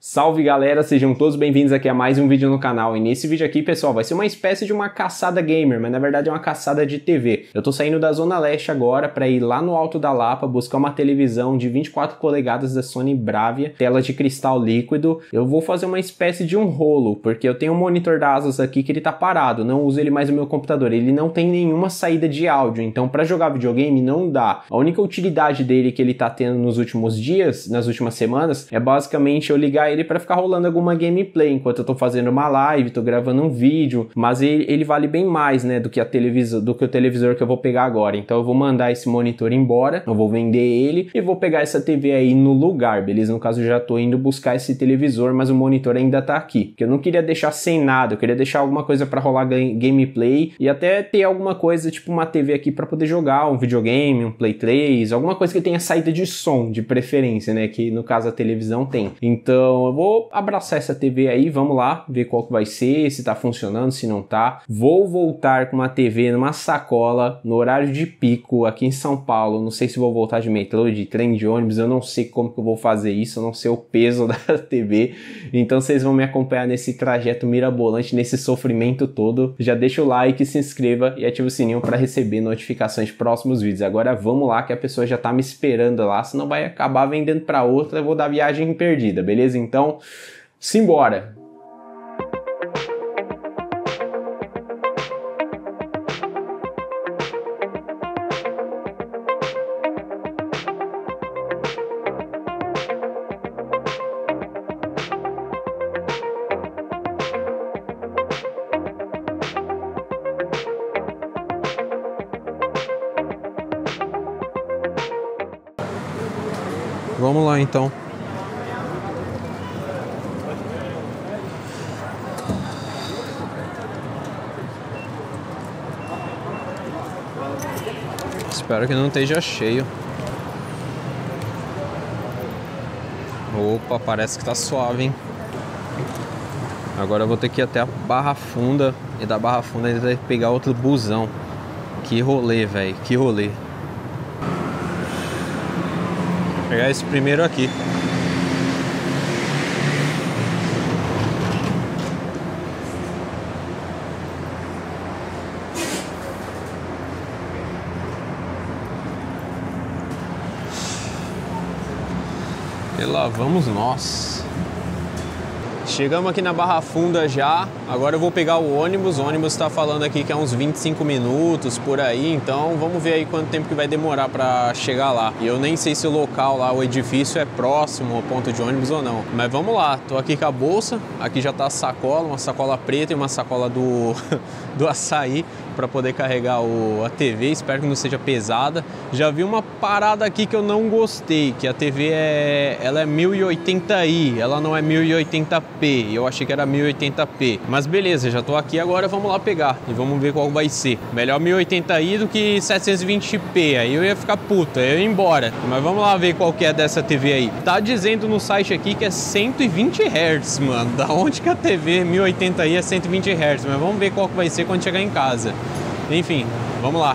Salve galera, sejam todos bem-vindos aqui a mais um vídeo no canal. E nesse vídeo aqui, pessoal, vai ser uma espécie de uma caçada gamer, mas na verdade é uma caçada de TV. Eu tô saindo da Zona Leste agora para ir lá no Alto da Lapa buscar uma televisão de 24 polegadas da Sony Bravia, tela de cristal líquido. Eu vou fazer uma espécie de um rolo, porque eu tenho um monitor da Asus aqui que ele tá parado, não uso ele mais no meu computador. Ele não tem nenhuma saída de áudio, então para jogar videogame não dá. A única utilidade dele que ele tá tendo nos últimos dias, nas últimas semanas, é basicamente eu ligar ele para ficar rolando alguma gameplay enquanto eu tô fazendo uma live, tô gravando um vídeo, mas ele vale bem mais, né, do que o televisor que eu vou pegar agora. Então eu vou mandar esse monitor embora, eu vou vender ele e vou pegar essa TV aí no lugar, beleza? No caso eu já tô indo buscar esse televisor, mas o monitor ainda tá aqui, porque eu não queria deixar sem nada, eu queria deixar alguma coisa para rolar gameplay e até ter alguma coisa, tipo uma TV aqui para poder jogar um videogame, um Play 3, alguma coisa que tenha saída de som, de preferência, né, que no caso a televisão tem. Então eu vou abraçar essa TV aí, vamos lá, ver qual que vai ser, se tá funcionando, se não tá. Vou voltar com uma TV numa sacola, no horário de pico, aqui em São Paulo. Não sei se vou voltar de metrô, de trem, de ônibus, eu não sei como que eu vou fazer isso, eu não sei o peso da TV. Então vocês vão me acompanhar nesse trajeto mirabolante, nesse sofrimento todo. Já deixa o like, se inscreva e ativa o sininho para receber notificações de próximos vídeos. Agora vamos lá que a pessoa já tá me esperando lá, senão vai acabar vendendo para outra, eu vou dar viagem perdida, beleza? Então simbora! Vamos lá então. Espero que não esteja cheio. Opa, parece que tá suave, hein? Agora eu vou ter que ir até a Barra Funda. E da Barra Funda ainda ter que pegar outro busão. Que rolê, velho. Que rolê. Vou pegar esse primeiro aqui. E lá vamos nós. Chegamos aqui na Barra Funda já. Agora eu vou pegar o ônibus. O ônibus tá falando aqui que é uns 25 minutos por aí. Então vamos ver aí quanto tempo que vai demorar pra chegar lá. E eu nem sei se o local lá, o edifício é próximo ao ponto de ônibus ou não. Mas vamos lá. Tô aqui com a bolsa. Aqui já tá a sacola, uma sacola preta e uma sacola do açaí para poder carregar a TV. Espero que não seja pesada. Já vi uma parada aqui que eu não gostei, que a TV ela é 1080i, ela não é 1080p. Eu achei que era 1080p. Mas beleza, já tô aqui agora, vamos lá pegar e vamos ver qual vai ser. Melhor 1080i do que 720p. Aí eu ia ficar puta, eu ia embora. Mas vamos lá ver qual que é dessa TV aí. Tá dizendo no site aqui que é 120 Hz, mano. Da onde que a TV 1080i é 120 Hz? Mas vamos ver qual que vai ser quando chegar em casa. Enfim, vamos lá.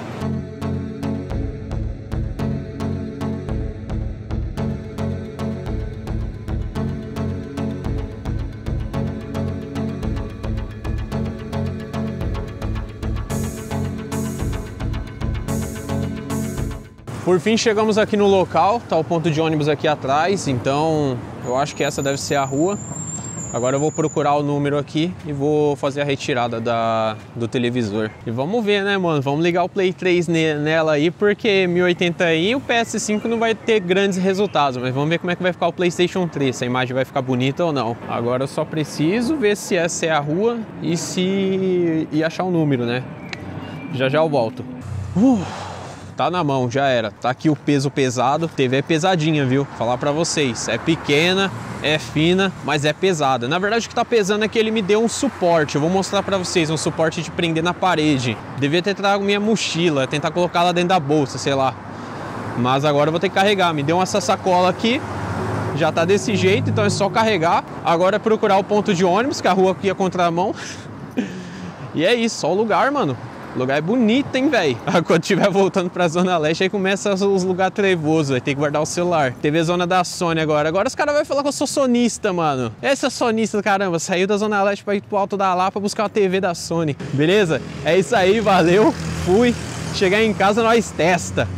Por fim chegamos aqui no local, tá o ponto de ônibus aqui atrás, então eu acho que essa deve ser a rua. Agora eu vou procurar o número aqui e vou fazer a retirada do televisor. E vamos ver, né, mano? Vamos ligar o Play 3 nela aí, porque 1080i o PS5 não vai ter grandes resultados. Mas vamos ver como é que vai ficar o PlayStation 3, se a imagem vai ficar bonita ou não. Agora eu só preciso ver se essa é a rua e achar o número, né? Já já eu volto. Tá na mão, já era. Tá aqui o peso pesado. TV é pesadinha, viu? Falar pra vocês. É pequena, é fina, mas é pesada. Na verdade o que tá pesando é que ele me deu um suporte. Eu vou mostrar pra vocês, um suporte de prender na parede. Devia ter trago minha mochila, tentar colocar lá dentro da bolsa, sei lá. Mas agora eu vou ter que carregar. Me deu essa sacola aqui. Já tá desse jeito, então é só carregar. Agora é procurar o ponto de ônibus, que a rua aqui é contramão. E é isso, só o lugar, mano. O lugar é bonito, hein, velho? Quando estiver voltando pra Zona Leste, aí começa os lugares trevosos, vai ter que guardar o celular. TV Zona da Sony agora. Agora os caras vão falar que eu sou sonista, mano. Esse é sonista, caramba. Saiu da Zona Leste pra ir pro Alto da Lapa buscar uma TV da Sony. Beleza? É isso aí, valeu. Fui. Chegar em casa, nós testa.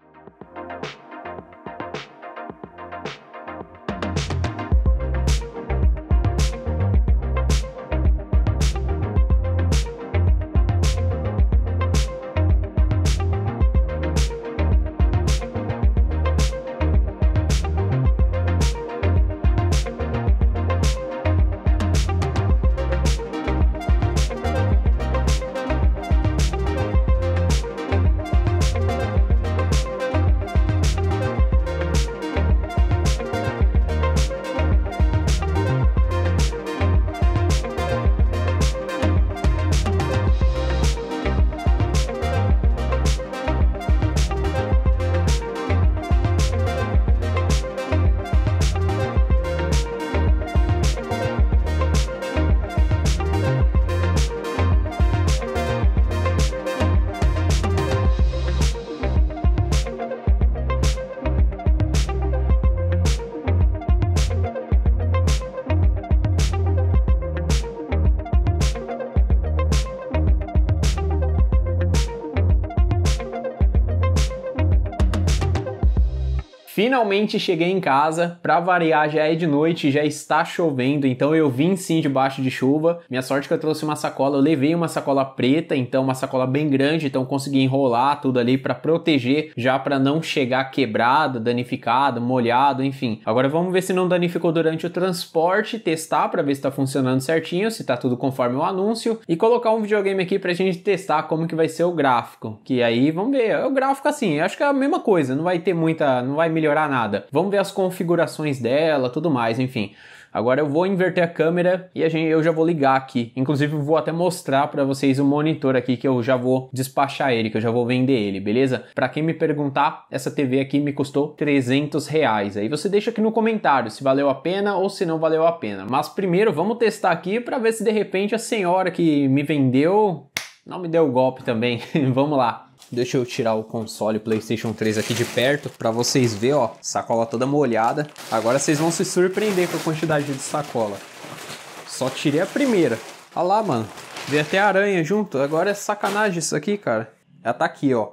Finalmente cheguei em casa, pra variar já é de noite, já está chovendo, então eu vim sim debaixo de chuva. Minha sorte é que eu trouxe uma sacola, eu levei uma sacola preta, então uma sacola bem grande, então consegui enrolar tudo ali pra proteger, já pra não chegar quebrado, danificado, molhado, enfim. Agora vamos ver se não danificou durante o transporte, testar pra ver se tá funcionando certinho, se tá tudo conforme o anúncio, e colocar um videogame aqui pra gente testar como que vai ser o gráfico, que aí vamos ver, o gráfico assim, eu acho que é a mesma coisa, não vai ter muita, não vai melhorar nada. Vamos ver as configurações dela, tudo mais, enfim. Agora eu vou inverter a câmera e eu já vou ligar aqui. Inclusive vou até mostrar para vocês o monitor aqui que eu já vou despachar ele, que eu já vou vender ele, beleza? Para quem me perguntar, essa TV aqui me custou R$300. Aí você deixa aqui no comentário se valeu a pena ou se não valeu a pena. Mas primeiro vamos testar aqui para ver se de repente a senhora que me vendeu não me deu golpe também. Vamos lá. Deixa eu tirar o console PlayStation 3 aqui de perto para vocês verem, ó, sacola toda molhada. Agora vocês vão se surpreender com a quantidade de sacola. Só tirei a primeira. Olha lá, mano. Veio até aranha junto. Agora é sacanagem isso aqui, cara. Ela tá aqui, ó.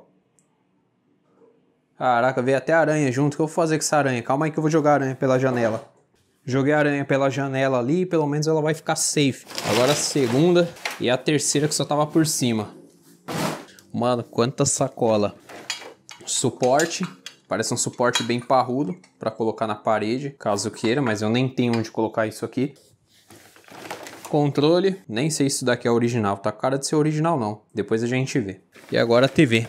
Caraca, veio até aranha junto. O que eu vou fazer com essa aranha? Calma aí que eu vou jogar a aranha pela janela. Joguei a aranha pela janela ali e pelo menos ela vai ficar safe. Agora a segunda e a terceira que só tava por cima. Mano, quanta sacola. Suporte. Parece um suporte bem parrudo para colocar na parede, caso queira, mas eu nem tenho onde colocar isso aqui. Controle. Nem sei se isso daqui é original. Tá cara de ser original não. Depois a gente vê. E agora a TV.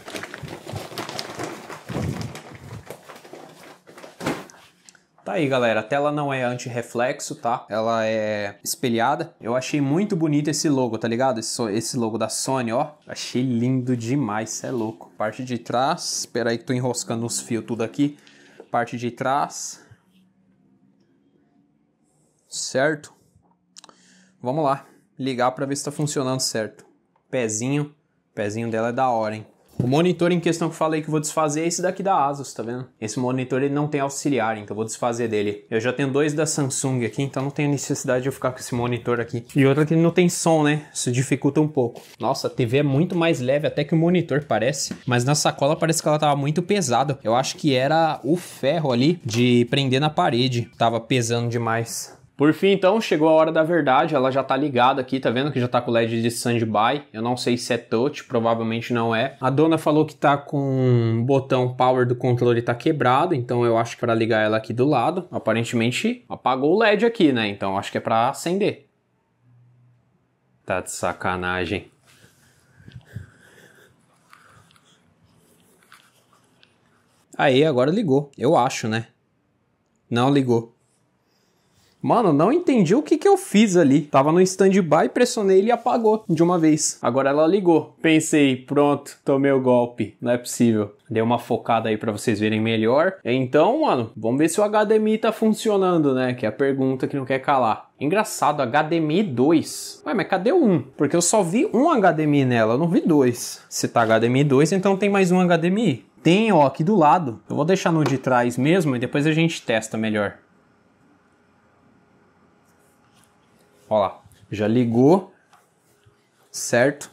Tá aí, galera, a tela não é anti-reflexo, tá? Ela é espelhada. Eu achei muito bonito esse logo, tá ligado? Esse logo da Sony, ó. Achei lindo demais, cê é louco. Parte de trás, espera aí que tô enroscando os fios tudo aqui. Parte de trás. Certo? Vamos lá, ligar pra ver se tá funcionando certo. Pezinho dela é da hora, hein? O monitor em questão que eu falei que eu vou desfazer é esse daqui da Asus, tá vendo? Esse monitor ele não tem auxiliar, então eu vou desfazer dele. Eu já tenho dois da Samsung aqui, então não tenho necessidade de eu ficar com esse monitor aqui. E outra que não tem som, né? Isso dificulta um pouco. Nossa, a TV é muito mais leve até que o monitor parece. Mas na sacola parece que ela tava muito pesada. Eu acho que era o ferro ali de prender na parede. Tava pesando demais. Por fim, então, chegou a hora da verdade, ela já tá ligada aqui, tá vendo que já tá com o LED de standby, eu não sei se é touch, provavelmente não é. A dona falou que tá com o botão power do controle tá quebrado, então eu acho que é pra ligar ela aqui do lado. Aparentemente apagou o LED aqui, né, então acho que é pra acender. Tá de sacanagem. Aí, agora ligou, eu acho, né? Não ligou. Mano, não entendi o que eu fiz ali. Tava no stand-by, pressionei ele e apagou de uma vez. Agora ela ligou. Pensei, pronto, tomei o golpe. Não é possível. Dei uma focada aí pra vocês verem melhor. Então, mano, vamos ver se o HDMI tá funcionando, né? Que é a pergunta que não quer calar. Engraçado, HDMI 2. Ué, mas cadê um? Porque eu só vi um HDMI nela, eu não vi dois. Se tá HDMI 2, então tem mais um HDMI. Tem, ó, aqui do lado. Eu vou deixar no de trás mesmo e depois a gente testa melhor. Ó lá, já ligou, certo?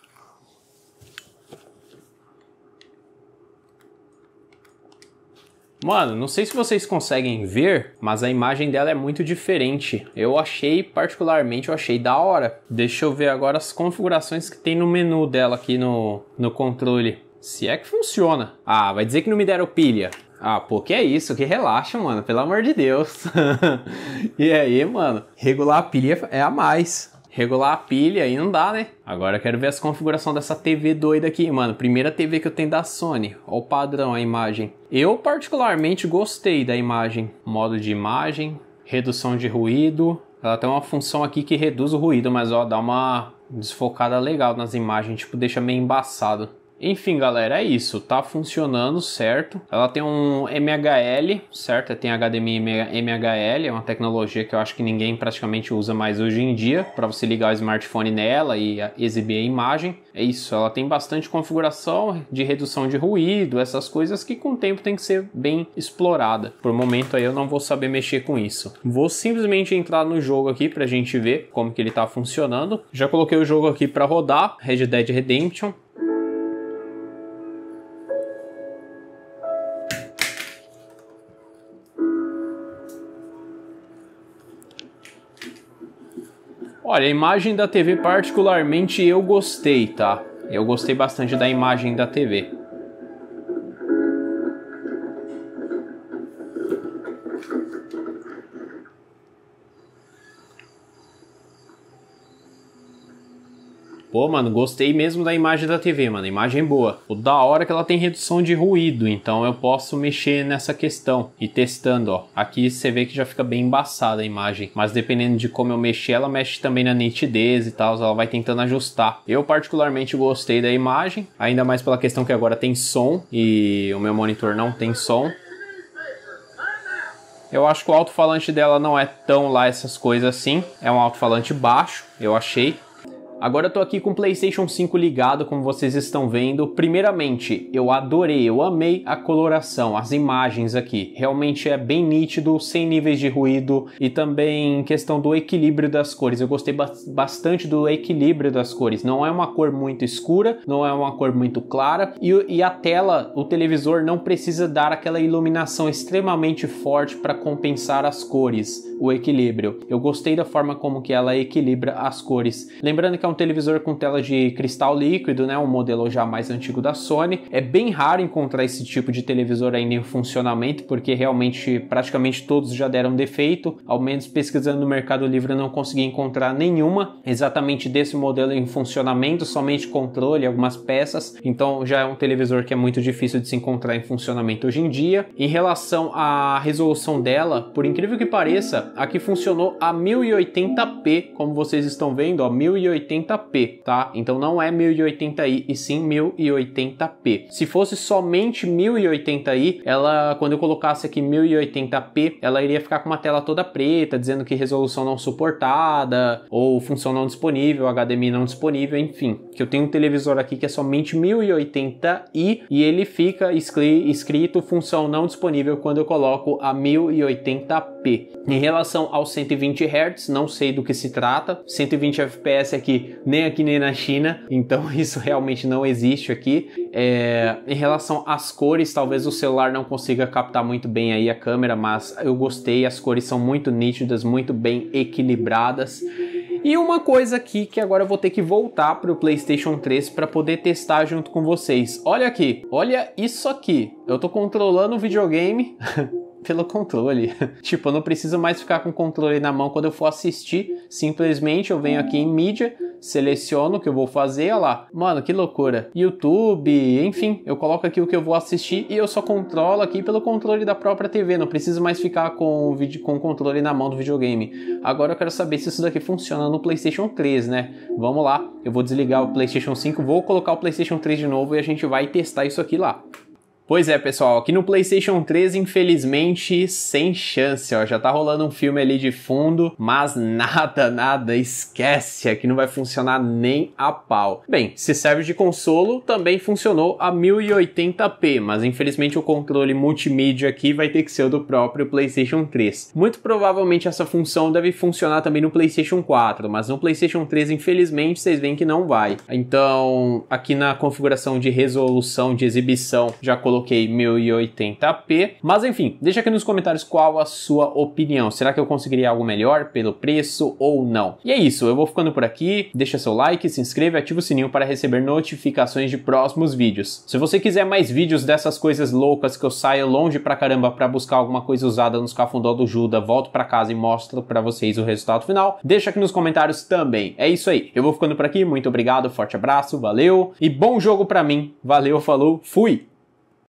Mano, não sei se vocês conseguem ver, mas a imagem dela é muito diferente. Particularmente, eu achei da hora. Deixa eu ver agora as configurações que tem no menu dela aqui no controle. Se é que funciona. Ah, vai dizer que não me deram pilha. Ah, pô, que é isso? Que relaxa, mano. Pelo amor de Deus. E aí, mano? Regular a pilha é a mais. Regular a pilha aí não dá, né? Agora eu quero ver as configurações dessa TV doida aqui, mano. Primeira TV que eu tenho da Sony. Olha o padrão, a imagem. Eu particularmente gostei da imagem. Modo de imagem, redução de ruído. Ela tem uma função aqui que reduz o ruído, mas ó, dá uma desfocada legal nas imagens. Tipo, deixa meio embaçado. Enfim, galera, é isso, tá funcionando, certo? Ela tem um MHL, certo? Tem HDMI MHL, é uma tecnologia que eu acho que ninguém praticamente usa mais hoje em dia, para você ligar o smartphone nela e exibir a imagem. É isso, ela tem bastante configuração de redução de ruído, essas coisas que com o tempo tem que ser bem explorada. Por momento aí eu não vou saber mexer com isso. Vou simplesmente entrar no jogo aqui pra gente ver como que ele tá funcionando. Já coloquei o jogo aqui para rodar, Red Dead Redemption. Olha, a imagem da TV particularmente eu gostei, tá? Eu gostei bastante da imagem da TV. Pô, mano, gostei mesmo da imagem da TV, mano, imagem boa. O da hora é que ela tem redução de ruído, então eu posso mexer nessa questão e testando, ó. Aqui você vê que já fica bem embaçada a imagem, mas dependendo de como eu mexer, ela mexe também na nitidez e tal, ela vai tentando ajustar. Eu particularmente gostei da imagem, ainda mais pela questão que agora tem som e o meu monitor não tem som. Eu acho que o alto-falante dela não é tão lá essas coisas assim, é um alto-falante baixo, eu achei. Agora eu tô aqui com o PlayStation 5 ligado, como vocês estão vendo. Primeiramente, eu adorei, eu amei a coloração, as imagens aqui. Realmente é bem nítido, sem níveis de ruído e também questão do equilíbrio das cores. Eu gostei bastante do equilíbrio das cores. Não é uma cor muito escura, não é uma cor muito clara e a tela, o televisor não precisa dar aquela iluminação extremamente forte para compensar as cores, o equilíbrio. Eu gostei da forma como que ela equilibra as cores. Lembrando que é um televisor com tela de cristal líquido, né? Um modelo já mais antigo da Sony. É bem raro encontrar esse tipo de televisor ainda em funcionamento, porque realmente praticamente todos já deram defeito. Ao menos pesquisando no Mercado Livre eu não consegui encontrar nenhuma exatamente desse modelo em funcionamento, somente controle, algumas peças. Então já é um televisor que é muito difícil de se encontrar em funcionamento hoje em dia. Em relação à resolução dela, por incrível que pareça, aqui funcionou a 1080p, como vocês estão vendo, ó, 1080p, tá? Então não é 1080i e sim 1080p. Se fosse somente 1080i, ela, quando eu colocasse aqui 1080p, ela iria ficar com uma tela toda preta, dizendo que resolução não suportada, ou função não disponível, HDMI não disponível, enfim. Que eu tenho um televisor aqui que é somente 1080i e ele fica escrito função não disponível quando eu coloco a 1080p. Em relação aos 120 Hz, não sei do que se trata. 120 FPS aqui, nem aqui nem na China, então isso realmente não existe aqui. Em relação às cores, talvez o celular não consiga captar muito bem aí a câmera, mas eu gostei, as cores são muito nítidas, muito bem equilibradas. E uma coisa aqui que agora eu vou ter que voltar para o PlayStation 3 para poder testar junto com vocês. Olha aqui, olha isso aqui. Eu tô controlando o videogame pelo controle. Tipo, eu não preciso mais ficar com o controle na mão quando eu for assistir. Simplesmente eu venho aqui em mídia, seleciono o que eu vou fazer, olha lá. Mano, que loucura. YouTube, enfim, eu coloco aqui o que eu vou assistir e eu só controlo aqui pelo controle da própria TV, não preciso mais ficar com o controle na mão do videogame. Agora eu quero saber se isso daqui funciona no PlayStation 3, né? Vamos lá, eu vou desligar o PlayStation 5, vou colocar o PlayStation 3 de novo e a gente vai testar isso aqui lá. Pois é, pessoal, aqui no PlayStation 3, infelizmente, sem chance, ó, já tá rolando um filme ali de fundo, mas nada, esquece, aqui não vai funcionar nem a pau. Bem, se serve de consolo, também funcionou a 1080p, mas infelizmente o controle multimídia aqui vai ter que ser o do próprio PlayStation 3. Muito provavelmente essa função deve funcionar também no PlayStation 4, mas no PlayStation 3, infelizmente, vocês veem que não vai. Então, aqui na configuração de resolução de exibição, já coloquei 1080p, mas enfim, deixa aqui nos comentários qual a sua opinião. Será que eu conseguiria algo melhor pelo preço ou não? E é isso, eu vou ficando por aqui, deixa seu like, se inscreva e ativa o sininho para receber notificações de próximos vídeos. Se você quiser mais vídeos dessas coisas loucas que eu saio longe pra caramba pra buscar alguma coisa usada nos cafundó do Judas, volto pra casa e mostro pra vocês o resultado final, deixa aqui nos comentários também. É isso aí, eu vou ficando por aqui, muito obrigado, forte abraço, valeu e bom jogo pra mim. Valeu, falou, fui!